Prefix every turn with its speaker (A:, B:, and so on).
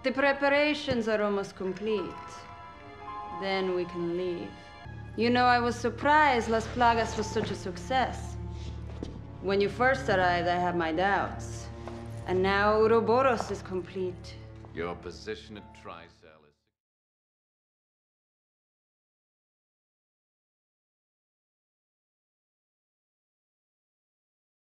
A: The preparations are almost complete. Then we can leave. You know, I was surprised Las Plagas was such a success. When you first arrived, I had my doubts. And now Ouroboros is complete.
B: Your position at Trice.